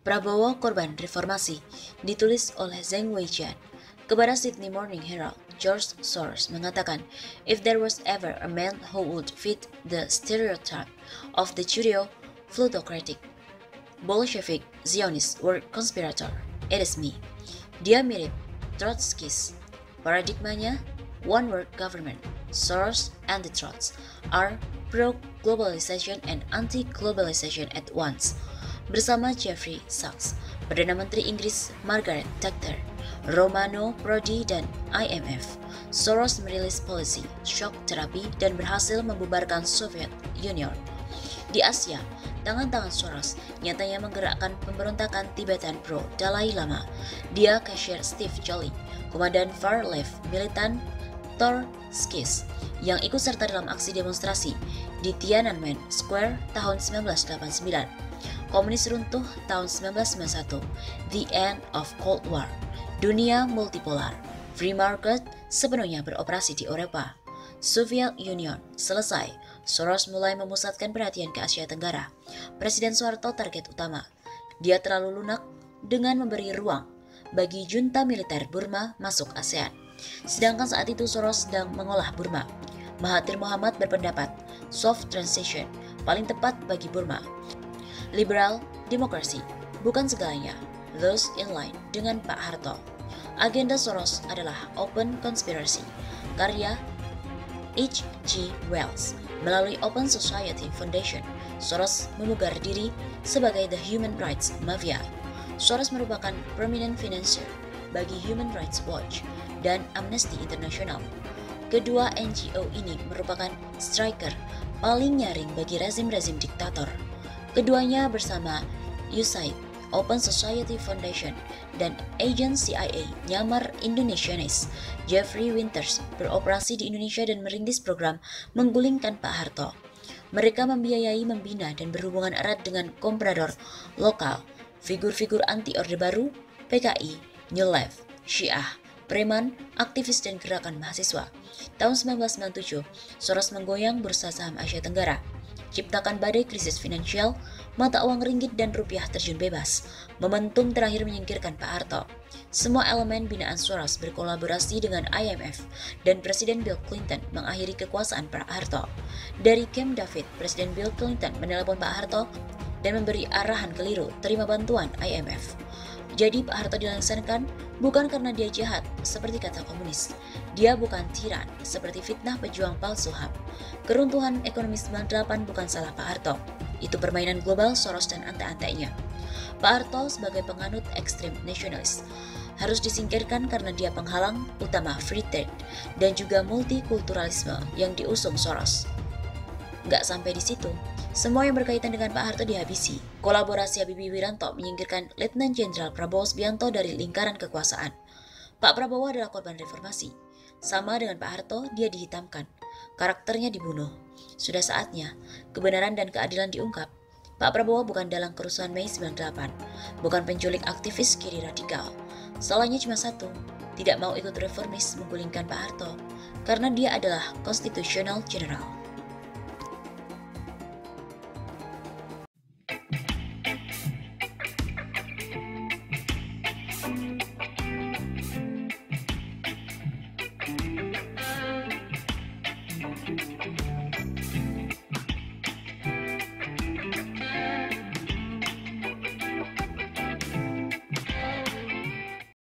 Prabowo korban reformasi, ditulis oleh Zheng Weijian. Kepada Sydney Morning Herald, George Soros mengatakan, if there was ever a man who would fit the stereotype of the Judeo-plutocratic, Bolshevik, Zionist word conspirator, it is me. Dia mirip Trotskis. Paradigmanya, one world government. Soros and the Trots are pro-globalization and anti-globalization at once. Bersama Jeffrey Sachs, Perdana Menteri Inggris Margaret Thatcher, Romano Prodi, dan IMF, Soros merilis polisi shock terapi dan berhasil membubarkan Soviet Union. Di Asia, tangan-tangan Soros nyatanya menggerakkan pemberontakan Tibetan pro Dalai Lama. Dia kasir Steve Jolly, komandan far-left militan Trotskis yang ikut serta dalam aksi demonstrasi di Tiananmen Square tahun 1989. Komunis runtuh tahun 1991, the end of Cold War, dunia multipolar, free market sepenuhnya beroperasi di Eropa, Soviet Union selesai, Soros mulai memusatkan perhatian ke Asia Tenggara. Presiden Soeharto target utama. Dia terlalu lunak dengan memberi ruang bagi junta militer Burma masuk ASEAN. Sedangkan saat itu Soros sedang mengolah Burma. Mahathir Mohamad berpendapat soft transition paling tepat bagi Burma. Liberal demokrasi bukan segalanya, those in line dengan Pak Harto. Agenda Soros adalah open conspiracy, karya H.G. Wells. Melalui Open Society Foundation, Soros memugar diri sebagai the Human Rights Mafia. Soros merupakan prominent financier bagi Human Rights Watch dan Amnesty International. Kedua NGO ini merupakan striker paling nyaring bagi rezim-rezim diktator. Keduanya bersama USAID, Open Society Foundation, dan agen CIA nyamar Indonesianis Jeffrey Winters beroperasi di Indonesia dan merintis program menggulingkan Pak Harto. Mereka membiayai, membina, dan berhubungan erat dengan komprador lokal, figur-figur anti Orde Baru, PKI, New Left, Syiah, preman, aktivis, dan gerakan mahasiswa. Tahun 1997, Soros menggoyang bursa saham Asia Tenggara, ciptakan badai krisis finansial, mata uang ringgit dan rupiah terjun bebas. Momentum terakhir menyingkirkan Pak Harto. Semua elemen binaan Soros berkolaborasi dengan IMF dan Presiden Bill Clinton mengakhiri kekuasaan Pak Harto. Dari Camp David, Presiden Bill Clinton menelepon Pak Harto dan memberi arahan keliru terima bantuan IMF. Jadi Pak Harto dilaksanakan bukan karena dia jahat, seperti kata komunis. Dia bukan tiran, seperti fitnah pejuang palsu HAM. Keruntuhan ekonomi 98 bukan salah Pak Harto. Itu permainan global Soros dan ante-antenya. Pak Harto sebagai penganut ekstrem nasionalis harus disingkirkan karena dia penghalang utama free trade dan juga multikulturalisme yang diusung Soros. Nggak sampai di situ. Semua yang berkaitan dengan Pak Harto dihabisi. Kolaborasi Habibie Wiranto menyingkirkan Letnan Jenderal Prabowo Subianto dari lingkaran kekuasaan. Pak Prabowo adalah korban reformasi. Sama dengan Pak Harto, dia dihitamkan. Karakternya dibunuh. Sudah saatnya kebenaran dan keadilan diungkap. Pak Prabowo bukan dalang kerusuhan Mei 98, bukan penculik aktivis kiri radikal. Salahnya cuma satu, tidak mau ikut reformis menggulingkan Pak Harto, karena dia adalah konstitusional general.